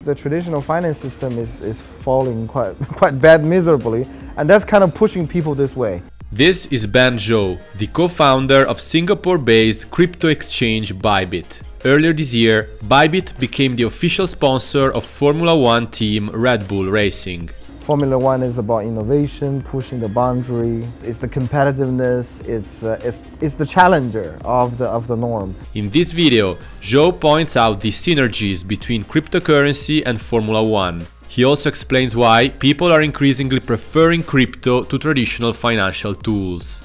the traditional finance system is falling quite bad miserably, and that's kind of pushing people this way. This is Ben Zhou, the co-founder of Singapore-based crypto exchange Bybit. Earlier this year, Bybit became the official sponsor of Formula One team Red Bull Racing. Formula One is about innovation, pushing the boundary. It's the competitiveness. It's the challenger of the norm. In this video, Zhou points out the synergies between cryptocurrency and Formula One. He also explains why people are increasingly preferring crypto to traditional financial tools.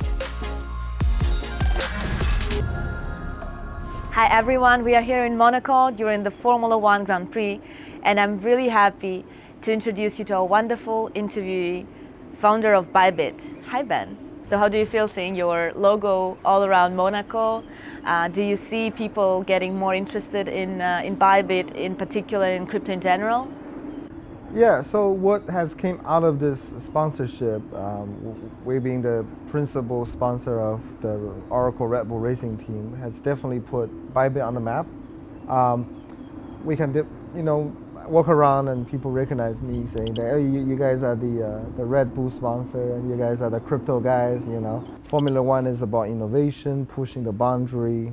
Hi everyone, we are here in Monaco during the Formula One Grand Prix, and I'm really happy to introduce you to a wonderful interviewee, founder of Bybit. Hi Ben. So how do you feel seeing your logo all around Monaco? Do you see people getting more interested in Bybit, in particular in crypto in general? Yeah, so what has came out of this sponsorship, we being the principal sponsor of the Oracle Red Bull Racing team, has definitely put Bybit on the map. We can, walk around and people recognize me saying that, oh, you guys are the Red Bull sponsor, and you guys are the crypto guys, Formula One is about innovation, pushing the boundary,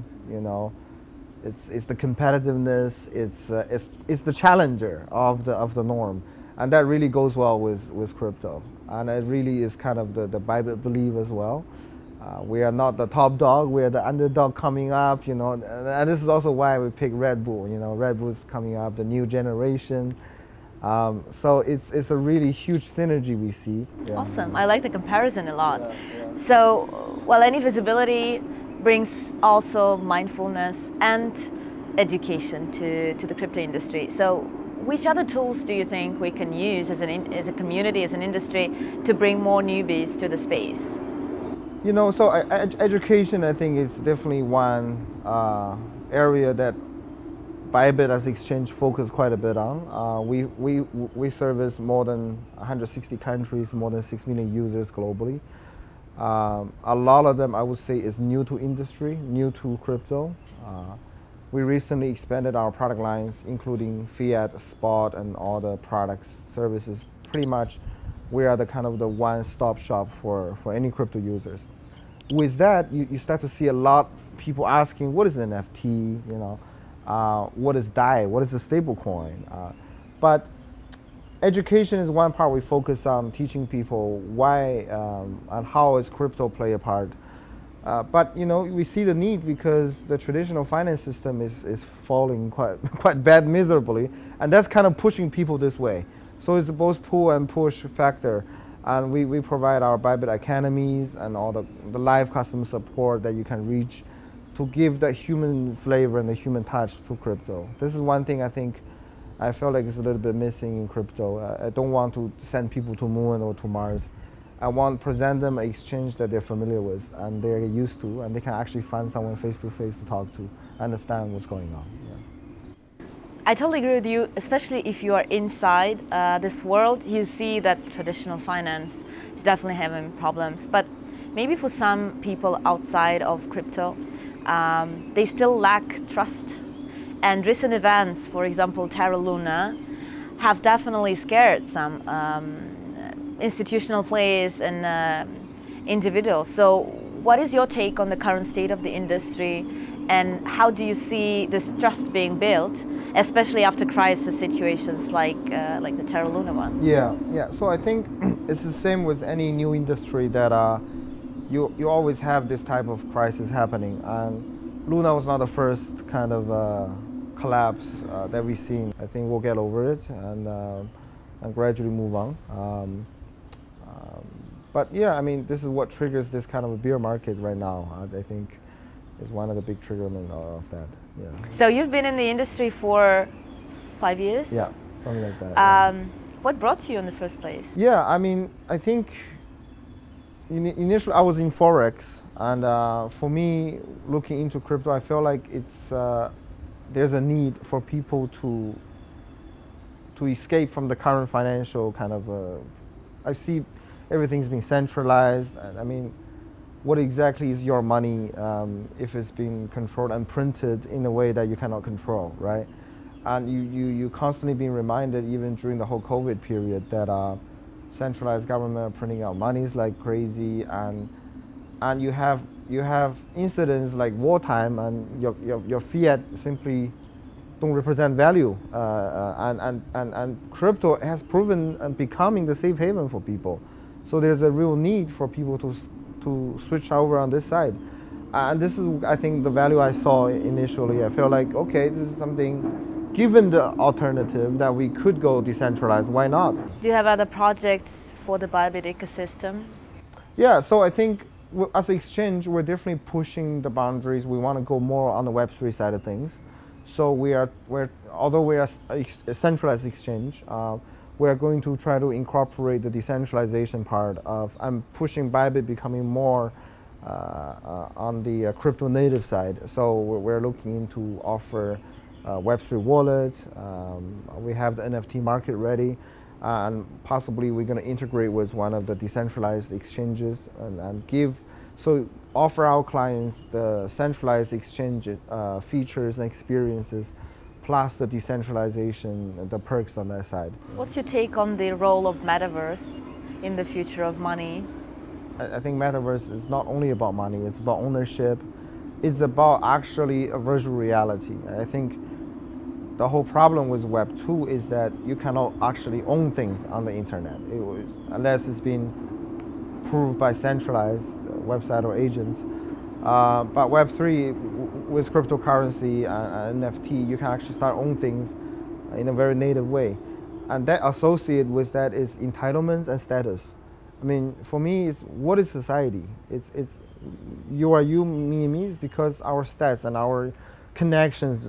It's the competitiveness, it's the challenger of the norm. And that really goes well with crypto. And it really is kind of the Bybit belief as well. We are not the top dog, we are the underdog coming up, and this is also why we pick Red Bull. Red Bull is coming up, the new generation. So it's a really huge synergy we see. Yeah. Awesome, I like the comparison a lot. Yeah. So, well, any visibility brings also mindfulness and education to the crypto industry. So which other tools do you think we can use as a community, as an industry, to bring more newbies to the space? So education, I think, is definitely one area that Bybit as exchange focus quite a bit on. We service more than 160 countries, more than 6 million users globally. A lot of them, I would say, is new to industry, new to crypto. We recently expanded our product lines, including fiat, spot, and all the products, services. Pretty much, we are the kind of the one-stop shop for any crypto users. With that, you start to see a lot of people asking, what is an NFT? What is DAI? What is a stable coin? But education is one part we focus on, teaching people why and how is crypto play a part. But we see the need because the traditional finance system is falling quite bad miserably, and that's kind of pushing people this way. So it's both pull and push factor, and we provide our Bybit academies and all the live customer support that you can reach to give that human flavor and the human touch to crypto. This is one thing I feel like is a little bit missing in crypto. I don't want to send people to Moon or to Mars. I want to present them an exchange that they're familiar with and they're used to, and they can actually find someone face-to-face to talk to, understand what's going on. Yeah. I totally agree with you, especially if you are inside this world. You see that traditional finance is definitely having problems, but maybe for some people outside of crypto, they still lack trust. And recent events, for example, Terra have definitely scared some institutional players and individuals. So what is your take on the current state of the industry, and how do you see this trust being built, especially after crisis situations like the Terra one? Yeah. So I think it's the same with any new industry that you always have this type of crisis happening, and Luna was not the first kind of collapse that we've seen. I think we'll get over it and gradually move on. But yeah, I mean, this is what triggers this kind of a bear market right now. I think is one of the big triggermen of that. Yeah. So you've been in the industry for 5 years? Yeah, something like that. What brought you in the first place? Yeah, I mean, I think initially I was in Forex, and for me, looking into crypto, I feel like there's a need for people to escape from the current financial kind of. I see everything's being centralized, and I mean, what exactly is your money if it's being controlled and printed in a way that you cannot control, right? And you constantly being reminded, even during the whole COVID period, that centralized government are printing out monies like crazy, and you have incidents like wartime, and your fiat simply don't represent value, and crypto has proven becoming the safe haven for people. So there's a real need for people to switch over on this side, and this is, I think, the value I saw initially. I felt like, okay, this is something. Given the alternative that we could go decentralized, why not? Do you have other projects for the Bybit ecosystem? Yeah, so I think as an exchange, we're definitely pushing the boundaries. We want to go more on the Web3 side of things. So although we are a centralized exchange, we're going to try to incorporate the decentralization part of, I'm pushing Bybit becoming more on the crypto native side. So we're looking into offer Web3 wallets. We have the NFT market ready, and possibly we're going to integrate with one of the decentralized exchanges and offer our clients the centralized exchange features and experiences, plus the decentralization and the perks on that side. What's your take on the role of metaverse in the future of money? I think metaverse is not only about money, it's about ownership. It's about actually a virtual reality. I think the whole problem with Web 2 is that you cannot actually own things on the internet, unless it's been proved by centralized website or agent. But Web 3, with cryptocurrency and NFT, you can actually start owning things in a very native way. And that associated with that is entitlements and status. I mean, for me, it's what is society? It's you are you, me, is because our stats and our connections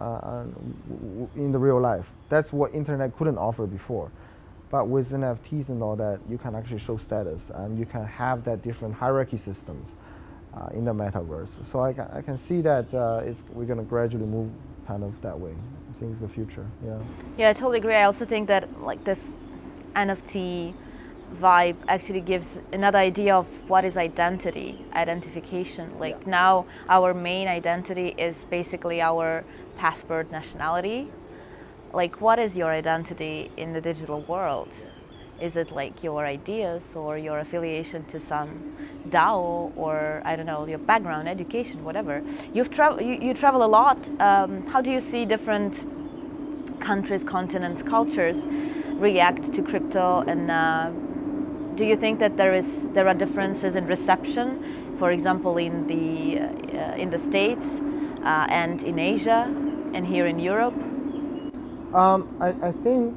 in the real life. That's what internet couldn't offer before. But with NFTs and all that, you can actually show status, and you can have that different hierarchy systems in the metaverse. So I can see that we're going to gradually move kind of that way. I think it's the future. Yeah. Yeah, I totally agree. I also think that like this NFT vibe actually gives another idea of what is identification. Like now our main identity is basically our passport nationality. Like, what is your identity in the digital world? Is it like your ideas or your affiliation to some DAO, or I don't know, your background, education, whatever? You travel a lot. How do you see different countries, continents, cultures react to crypto? And do you think that there are differences in reception, for example, in the States and in Asia and here in Europe? I think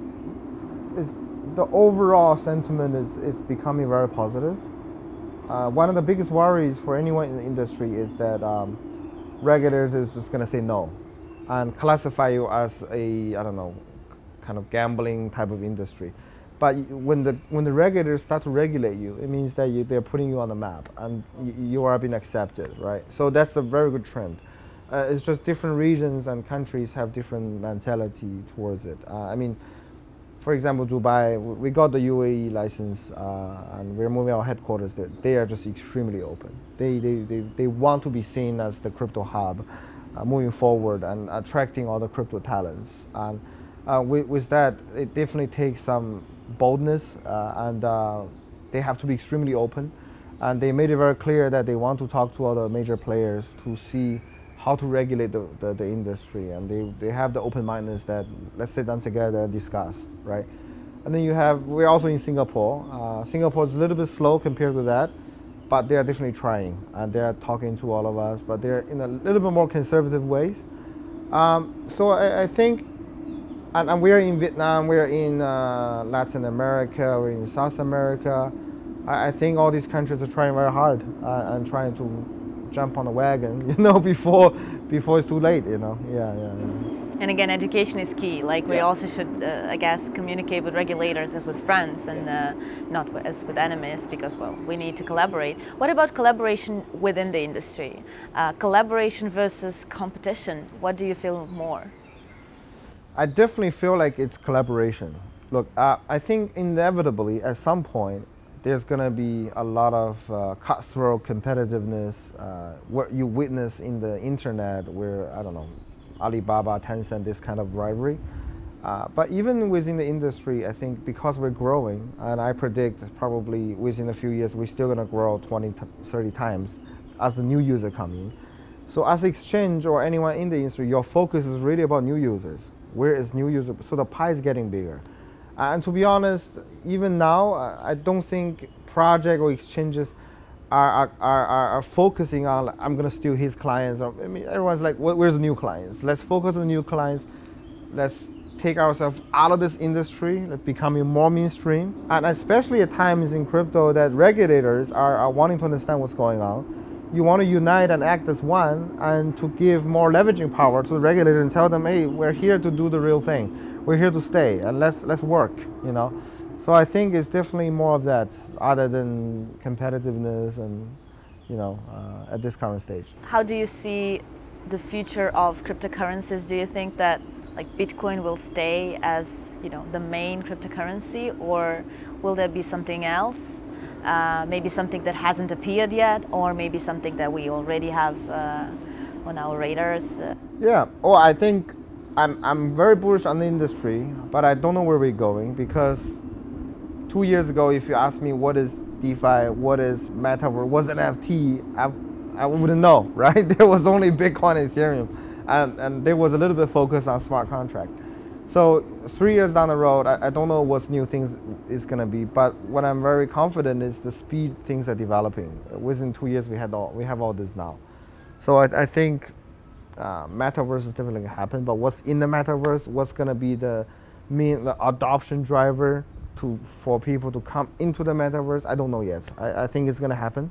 the overall sentiment is becoming very positive. One of the biggest worries for anyone in the industry is that regulators is just going to say no and classify you as a, I don't know, kind of gambling type of industry. But when the regulators start to regulate you, it means that they're putting you on the map and you are being accepted, right? So that's a very good trend. It's just different regions and countries have different mentality towards it. I mean, for example, Dubai, we got the UAE license and we're moving our headquarters there. They are just extremely open. They want to be seen as the crypto hub moving forward and attracting all the crypto talents. And with that, it definitely takes some boldness and they have to be extremely open. And they made it very clear that they want to talk to all the major players to see how to regulate the industry, and they have the open-mindedness that let's sit down together and discuss, right? And then we're also in Singapore. Singapore is a little bit slow compared to that, but they are definitely trying, and they're talking to all of us, but they're in a little bit more conservative ways. So I think, and we're in Vietnam, we're in Latin America, we're in South America. I think all these countries are trying very hard and trying to jump on the wagon, before it's too late, Yeah. And again, education is key. Like we also should, I guess, communicate with regulators as with friends and not as with enemies, because, well, we need to collaborate. What about collaboration within the industry? Collaboration versus competition. What do you feel more? I definitely feel like it's collaboration. Look, I think inevitably at some point, there's going to be a lot of cutthroat competitiveness, what you witness in the internet where, I don't know, Alibaba, Tencent, this kind of rivalry. But even within the industry, I think because we're growing, and I predict probably within a few years, we're still going to grow 20, 30 times as the new user come in. So as exchange or anyone in the industry, your focus is really about new users. Where is new user? So the pie is getting bigger. And to be honest, even now, I don't think project or exchanges are focusing on, I'm going to steal his clients. Or, I mean, everyone's like, where's the new clients? Let's focus on new clients. Let's take ourselves out of this industry, becoming more mainstream. And especially at times in crypto that regulators are wanting to understand what's going on. You want to unite and act as one and to give more leveraging power to the regulator and tell them, hey, we're here to do the real thing. We're here to stay and let's work, you know. So I think it's definitely more of that other than competitiveness and, you know, at this current stage. How do you see the future of cryptocurrencies? Do you think that like Bitcoin will stay as, you know, the main cryptocurrency, or will there be something else? Maybe something that hasn't appeared yet, or maybe something that we already have on our radars? Yeah, oh, I think I'm very bullish on the industry, but I don't know where we're going, because 2 years ago, if you asked me what is DeFi, what is metaverse, what's an NFT, I wouldn't know, right? There was only Bitcoin and Ethereum, and there was a little bit focused on smart contract. So 3 years down the road, I don't know what new things is going to be, but what I'm very confident is the speed things are developing. Within 2 years, we have all this now. So I think metaverse is definitely going to happen, but what's in the metaverse, what's going to be the main adoption driver for people to come into the metaverse, I don't know yet. I think it's going to happen.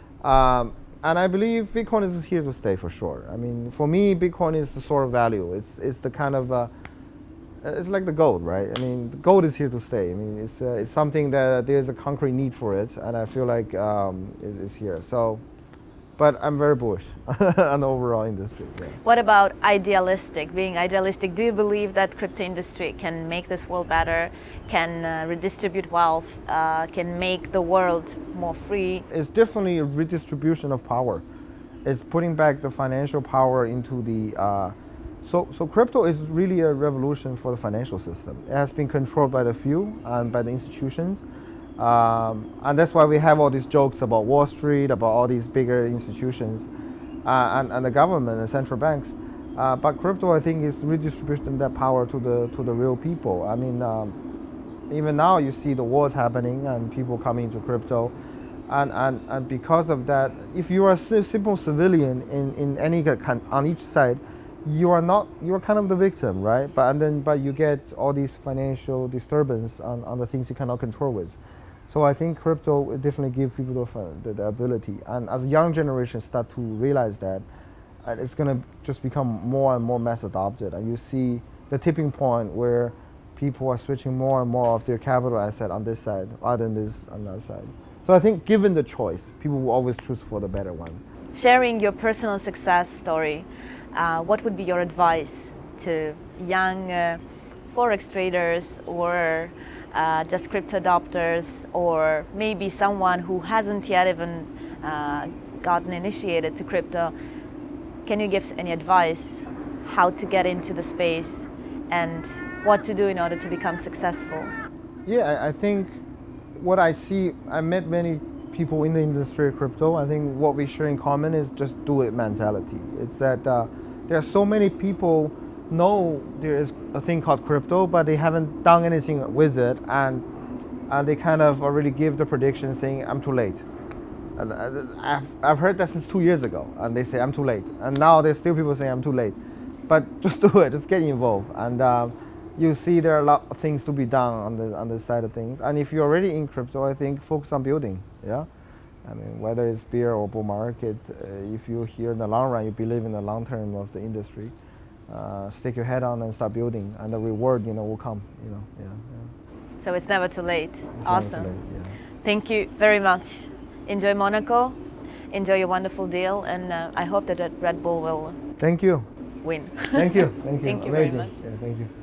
And I believe Bitcoin is here to stay for sure. I mean, for me, Bitcoin is the sort of value. It's the kind of, it's like the gold, right? I mean, the gold is here to stay. I mean, it's something that there's a concrete need for it, and I feel like it's here. So, but I'm very bullish on the overall industry. Yeah. What about idealistic? Being idealistic, do you believe that crypto industry can make this world better, can redistribute wealth, can make the world more free? It's definitely a redistribution of power. It's putting back the financial power into the. So crypto is really a revolution for the financial system. It has been controlled by the few and by the institutions. And that's why we have all these jokes about Wall Street, about all these bigger institutions, and the government and central banks. But crypto, I think, is redistributing that power to the real people. I mean, even now you see the wars happening and people coming into crypto, and because of that, if you are a simple civilian in any on each side, you're kind of the victim, right? But you get all these financial disturbance on the things you cannot control with. So I think crypto definitely gives people the ability, and as young generations start to realize that, it's going to just become more and more mass adopted, and you see the tipping point where people are switching more and more of their capital asset on this side rather than this on the other side. So I think given the choice, people will always choose for the better one. Sharing your personal success story, what would be your advice to young forex traders or just crypto adopters, or maybe someone who hasn't yet even gotten initiated to crypto? Can you give any advice how to get into the space and what to do in order to become successful? Yeah, I think what I see, I met many people in the industry of crypto. I think what we share in common is just do it mentality. It's that there are so many people know there is a thing called crypto, but they haven't done anything with it, and they kind of already give the prediction saying, I'm too late. And I've heard that since 2 years ago, and they say, I'm too late. And now there's still people saying, I'm too late. But just do it, just get involved. And you see there are a lot of things to be done on this side of things. And if you're already in crypto, I think focus on building, yeah? I mean, whether it's bear or bull market, if you're here in the long run, you believe in the long term of the industry, stick your head on and start building, and the reward, will come, yeah. So it's never too late. It's awesome. never too late, yeah. Thank you very much. Enjoy Monaco, enjoy your wonderful deal, and I hope that Red Bull will Thank you. win. Thank you. Thank you. Thank you Amazing. very much. Yeah, thank you.